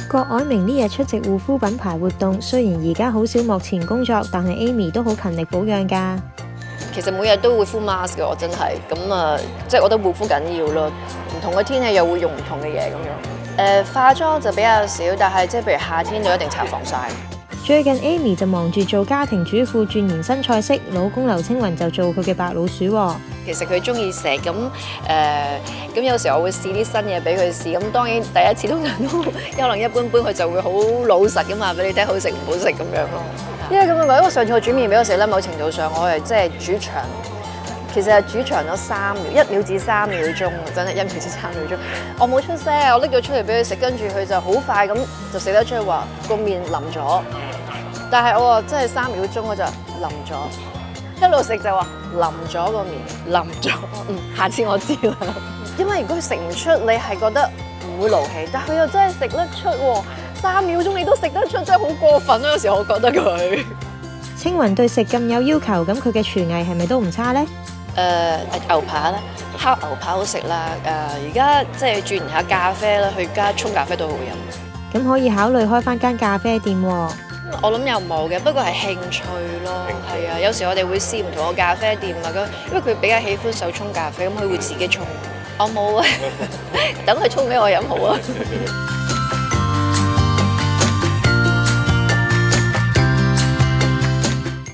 郭藹明呢日出席護膚品牌活動，雖然而家好少幕前工作，但係 Amy 都好勤力保養㗎。 其實每日都會敷 mask 嘅，我真係咁啊，即係我覺得護膚緊要咯。唔同嘅天氣又會用唔同嘅嘢咁樣。化妝就比較少，但係即係譬如夏天就一定搽防曬。 最近 Amy 就忙住做家庭主婦，鑽研新菜式，老公劉青雲就做佢嘅白老鼠喎。 其實佢中意食咁咁有時候我會試啲新嘢俾佢試，咁當然第一次通常都可能一般般，佢就會好老實咁話俾你聽好食唔好食咁樣咯。因為咁樣，因為上次我煮麵俾我食咧，某程度上我係即係煮長，其實係煮長咗3秒，1秒至3秒鐘，真係1秒至3秒鐘。我冇出聲，我拎咗出嚟俾佢食，跟住佢就好快咁就食得出去話個麵腍咗，但係我話真係3秒鐘我就腍咗，一路食就話腍咗個麵，腍咗。下次我知啦。因為如果佢食唔出，你係覺得唔會勞氣，但係佢又真係食得出喎。3秒鐘你都食得出，真係好過分咯！有時候我覺得佢。 青雲對食咁有要求，咁佢嘅廚藝係咪都唔差呢？ 牛扒啦，烤牛扒好食啦。而家即係轉下咖啡啦，去加沖咖啡都好飲。 咁可以考慮開返間咖啡店喎。 我諗又冇嘅，不過係興趣咯。係啊，有時我哋會試唔同嘅咖啡店啊，因為佢比較喜歡手沖咖啡，咁佢會自己沖。我冇啊，等佢沖俾我飲好啊。